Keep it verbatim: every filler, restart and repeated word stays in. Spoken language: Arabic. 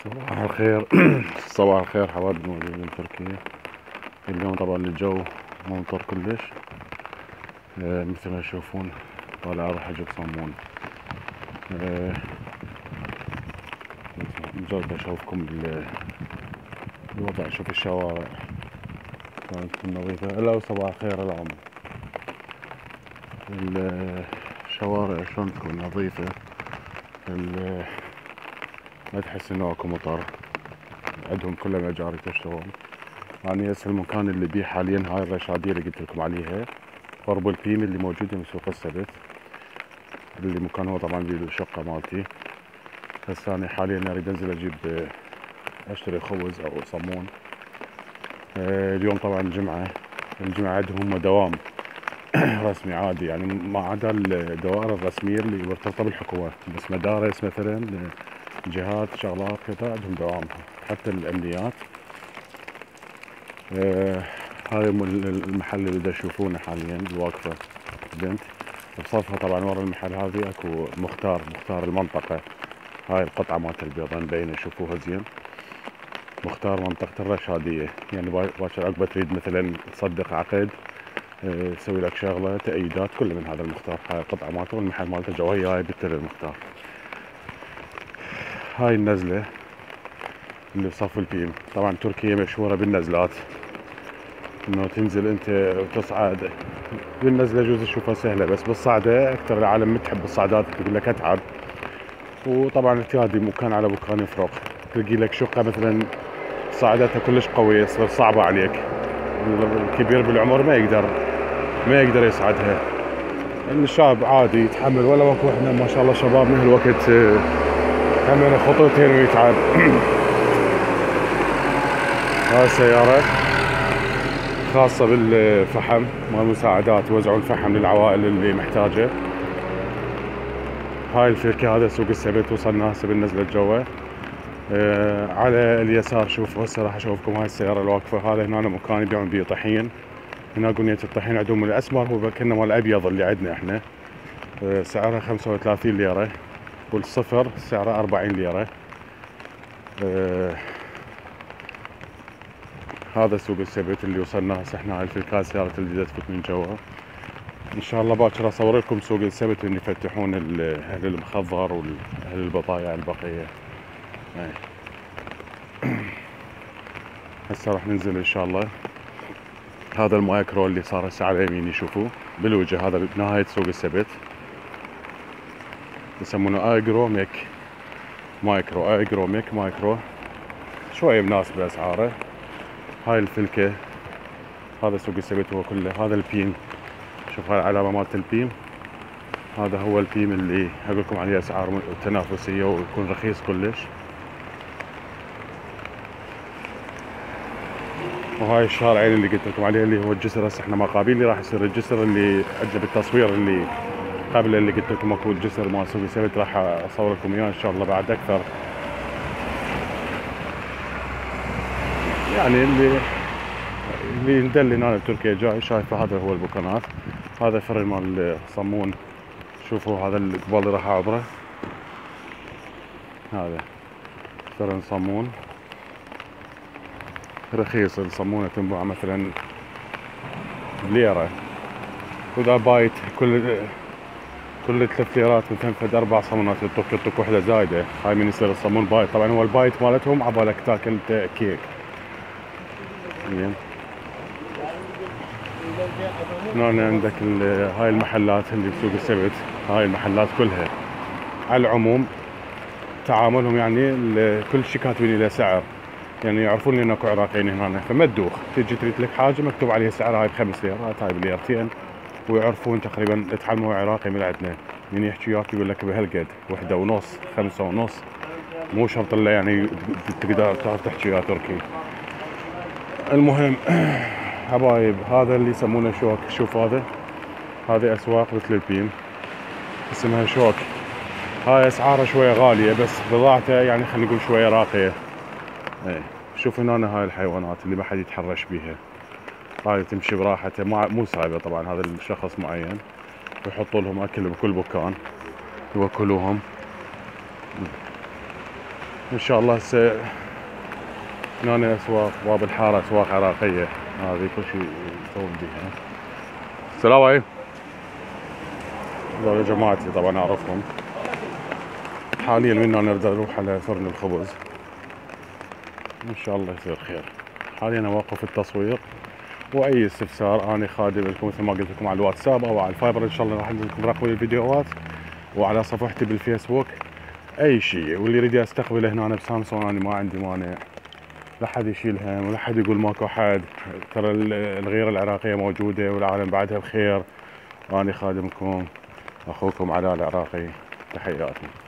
صباح الخير. صباح الخير حبايبي موجودين من تركيا. اليوم طبعا الجو ممطر كلش. آه مثل ما تشوفون طالع راح اجيب صمون. آه نزلت اشوفكم الوضع. شوف الشوارع كانت تكون نظيفة. هلا وصباح الخير العم. الشوارع شلون تكون نظيفة، ما تحس انه اكو مطر، عندهم كل المجاري تشتغل. يعني هسه المكان اللي بيه حاليا هاي الرشادية اللي قلت لكم عليها قرب البيم اللي موجودة بسوق السبت، اللي مكان هو طبعا بالشقة مالتي. هسه انا حاليا اريد انزل اجيب اشتري خبز او صمون. آه اليوم طبعا الجمعة، الجمعة عندهم دوام رسمي عادي، يعني ما عدا الدوائر الرسمية اللي مرتبطة بالحكومة، بس مدارس مثلا جهات شغلات كذا عندهم دوام، حتى الامنيات. آه هاي المحل اللي دا تشوفونه حاليا الواقفة بنت بصفها. طبعا ورا المحل هذه اكو مختار مختار المنطقة. هاي القطعة مالت البيض مبينة، شوفوها زين. مختار منطقة الرشادية، يعني باكر عقبة تريد مثلا تصدق عقد، آه تسوي لك شغلة تأييدات، كله من هذا المختار. هاي القطعة مالته والمحل مالته جوهي هاي بالتل المختار. هاي النزلة اللي بصف البيم. طبعا تركيا مشهورة بالنزلات، انه تنزل انت وتصعد. بالنزله يجوز تشوفها سهله، بس بالصعده اكثر العالم متحب الصعدات، تقول لك اتعب. وطبعا تيادي مكان على مكان يفرق. تلقي لك شقه مثلا صعدتها كلش قويه تصير صعبه عليك، الكبير بالعمر ما يقدر ما يقدر يصعدها. ان الشاب عادي يتحمل، ولا ماكو احنا ما شاء الله شباب من هالوقت هم خطوتين ويتعب. هاي السياره خاصة بالفحم مال المساعدات، يوزعون الفحم للعوائل اللي محتاجة. هاي الفركة، هذا سوق السبت. وصلنا هسه بالنزلة جوا. آه على اليسار شوفوا هسه راح اشوفكم هاي السيارة الواقفة. هذا هنا مكان يبيعون بيه طحين. هنا قنية الطحين عندهم الاسمر، هو كنا مال الابيض اللي عندنا احنا. آه سعرها خمسة وثلاثين ليرة، والصفر سعره أربعين ليرة. آه هذا سوق السبت اللي وصلنا هسه احنا. هاي الفركة سيارة الجديدة تفوت من جوا. ان شاء الله باكر اصور لكم سوق السبت اللي يفتحون اهل المخضر واهل البضائع البقيه. هسه راح ننزل ان شاء الله. هذا المايكرو اللي صار هسه على يميني شوفوا بالوجه، هذا بنهايه سوق السبت يسمونه ايجرو ميك مايكرو. ايجرو ميك مايكرو شويه مناسبه اسعاره. هاي الفلكه. هذا سوق السبت هو كله. هذا البيم، شوف هاي العلامه مالت البيم. هذا هو البيم اللي اقول لكم عليه اسعار تنافسيه ويكون رخيص كلش. وهاي الشارعين اللي قلت لكم عليه اللي هو الجسر. هسه احنا مقابل اللي راح يصير الجسر اللي عندنا بالتصوير اللي قبل اللي قلت لكم اكو الجسر مال سوق السبت، راح اصور لكم اياه ان شاء الله بعد اكثر. يعني اللي اللي ندلي هنا بتركيا جاي شايفه. هذا هو البوكانات. هذا فرن مال صمون. شوفوا هذا القبال اللي راح اعبره، هذا فرن صمون رخيص. الصمونة تنباع مثلا بليرة، وإذا بايت كل كل ثلاث ليرات مثلا فد أربع صمونات يطق يطق وحدة زايدة. هاي من يصير الصمون بايت. طبعا هو البايت مالتهم عبالك تاكل كيك. زين. هنا عندك هاي المحلات اللي بسوق السبت. هاي المحلات كلها على العموم تعاملهم يعني كل شيء كاتبين له سعر، يعني يعرفون ان اكو عراقيين هنا، فما تدوخ تجي تريد لك حاجه مكتوب عليها سعرها هاي بخمس ليرات هاي بليرتين، ويعرفون تقريبا يتعلموا عراقي من عندنا. من يحكي وياك يقول لك بهالقد وحده ونص خمسه ونص، مو شرط الا يعني تقدر تعرف تحكي ويا تركي. المهم حبايب، هذا اللي يسمونه شوك. شوف هذا هذه اسواق مثل البيم اسمها شوك. هاي اسعارها شويه غاليه بس بضاعتها يعني خلينا نقول شويه راقيه. ايه شوف هنا هاي الحيوانات اللي ما حد يتحرش بيها. هاي تمشي براحتها، مو سايبه طبعا. هذا الشخص معين ويحطوا لهم اكل بكل مكان يوكلوهم. ان شاء الله هسه هنا اسواق باب الحاره اسواق عراقيه، هذه كل شيء يسوون بيها. السلام عليكم. هذول جماعتي طبعا اعرفهم. حاليا من هنا نريد نروح على فرن الخبز، ان شاء الله يصير خير. حاليا اوقف التصوير، واي استفسار انا خادم لكم مثل ما قلت لكم على الواتساب او على الفايبر، ان شاء الله راح انزل لكم رقم الفيديوهات، وعلى صفحتي بالفيسبوك اي شيء. واللي يريد يستقبله هنا بسامسونج انا ما عندي مانع، لا حد يشيل هم ولا حد يقول ماكو حد. ترى الغيره العراقيه موجوده والعالم بعدها بخير. انا خادمكم اخوكم علاء العراقي، تحياتي.